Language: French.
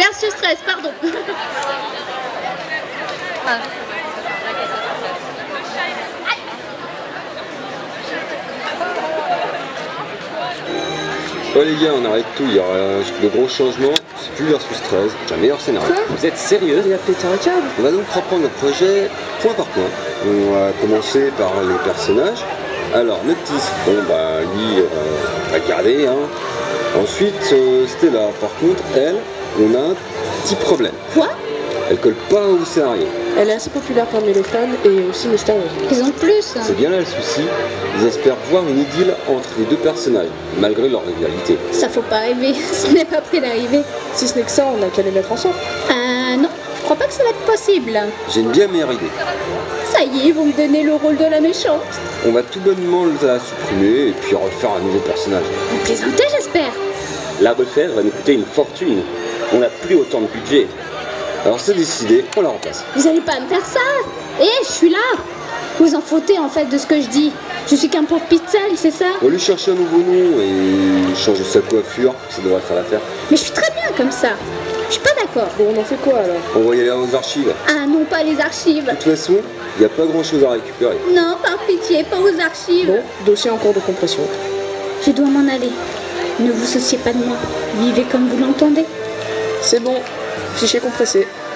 Versus 13, pardon. Ah. Ouais les gars, on arrête tout, il y aura de gros changements, c'est plus versus 13, c'est un meilleur scénario. Quoi? Vous êtes sérieux? Il a pété un câble? On va donc reprendre notre projet point par point. On va commencer par les personnages. Alors Noctis, bon bah lui, on va garder. Hein. Ensuite Stella, par contre, elle, on a un petit problème. Quoi? Elle colle pas au scénario. Elle est assez populaire parmi les fans et aussi mystérieuse. Ils ont plus. C'est bien là le souci, ils espèrent voir une idylle entre les deux personnages, malgré leur rivalité. Ça faut pas rêver, ce n'est pas près d'arriver. Si ce n'est que ça, on a qu'à les mettre ensemble. Non, je crois pas que ça va être possible. J'ai une bien meilleure idée. Ça y est, ils vont me donner le rôle de la méchante. On va tout bonnement la supprimer et puis refaire un nouveau personnage. Vous plaisantez, j'espère. L'arbre de fer va nous coûter une fortune. On n'a plus autant de budget. Alors c'est décidé, on la remplace. Vous allez pas me faire ça. Je suis là. Vous en foutez en fait de ce que je dis. Je suis qu'un pauvre pixel, c'est ça? On va lui chercher un nouveau nom et changer sa coiffure, ça devrait faire l'affaire. Mais je suis très bien comme ça. Je suis pas d'accord. Bon, on en fait quoi alors? On va y aller aux archives. Ah non, pas les archives. De toute façon, il n'y a pas grand chose à récupérer. Non, par pitié, pas aux archives. Bon, dossier en cours de compression. Je dois m'en aller. Ne vous souciez pas de moi. Vivez comme vous l'entendez. C'est bon, fichier compressé.